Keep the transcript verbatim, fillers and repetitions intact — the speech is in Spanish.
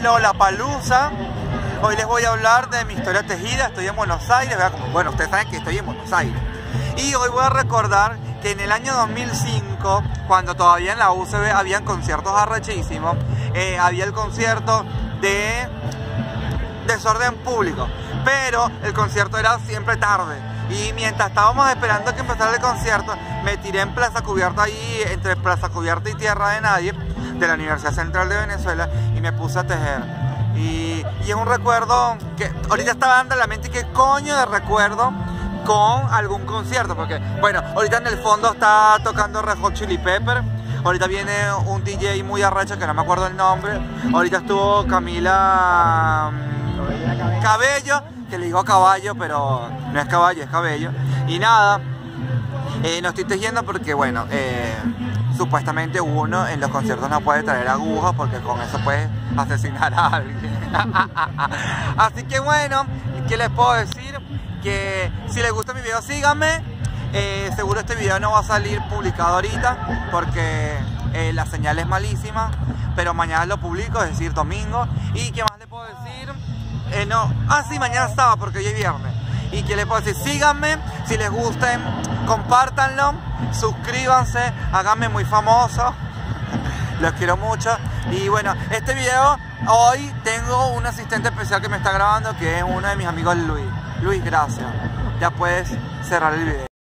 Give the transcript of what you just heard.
Lollapalooza. Hoy les voy a hablar de mi historia tejida. Estoy en Buenos Aires, bueno, ustedes saben que estoy en Buenos Aires. Y hoy voy a recordar que en el año dos mil cinco, cuando todavía en la U C B habían conciertos arrechísimos, eh, había el concierto de Desorden Público, pero el concierto era siempre tarde. Y mientras estábamos esperando que empezara el concierto, me tiré en Plaza Cubierta, ahí entre Plaza Cubierta y Tierra de Nadie, de la Universidad Central de Venezuela, y me puse a tejer. Y, y es un recuerdo que ahorita estaba dando en la mente, qué coño de recuerdo con algún concierto, porque bueno, ahorita en el fondo está tocando Red Hot Chili Pepper, ahorita viene un D J muy arrecho que no me acuerdo el nombre, ahorita estuvo Camila Cabello, que le digo caballo, pero no es caballo, es cabello. Y nada, eh, no estoy tejiendo porque bueno, eh, supuestamente uno en los conciertos no puede traer agujas porque con eso puede asesinar a alguien. Así que bueno, ¿qué les puedo decir? Que si les gusta mi video, síganme. Eh, seguro este video no va a salir publicado ahorita porque eh, la señal es malísima, pero mañana lo publico, es decir, domingo. ¿Y qué más les puedo decir? Eh, no, ah sí, mañana sábado porque hoy es viernes. ¿Y qué les puedo decir? Síganme, si les gusten, compártanlo, suscríbanse, háganme muy famoso. Los quiero mucho. Y bueno, este video, hoy tengo un asistente especial que me está grabando, que es uno de mis amigos, Luis. Luis, gracias. Ya puedes cerrar el video.